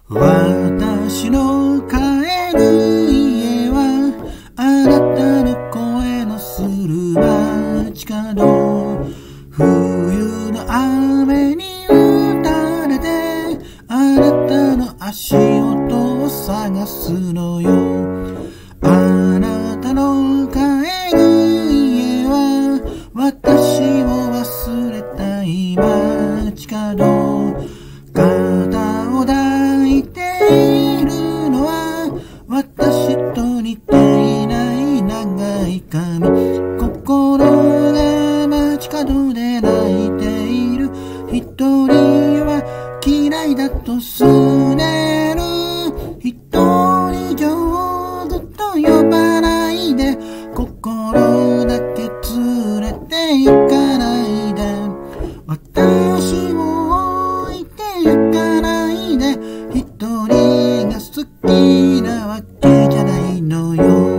私の帰る家はあなたの声のする街角、冬の雨に打たれてあなたの足音を探すのよ。あなたの帰る家は私を忘れたい街角、肩を抱いているのは私と似ていない長い髪、心が街角で泣いている。一人は嫌いだとすねる。一人上手と呼ばないで、心だけ連れて行かないで、私を置いて行かないで。一人が好きなわけじゃないのよ。